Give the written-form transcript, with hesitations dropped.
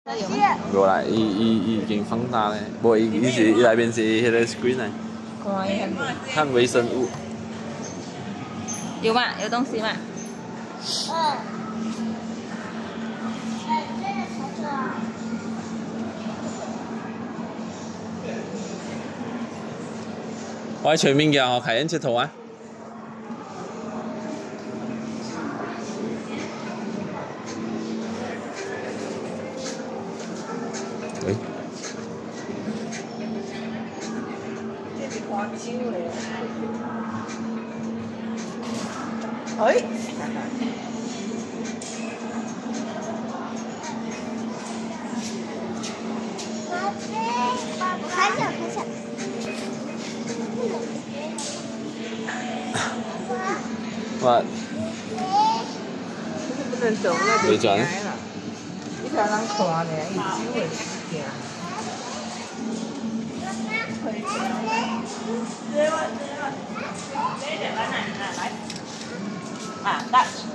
无啦，伊已经放大咧，无伊内面是迄个 screen 啊。看微生物。 有吗？有东西吗？ 我喺全面嘅學啟恩切圖啊！喂。 哎。 What？ 不能走那袂转。 你才能看呢，伊手会行。 啊，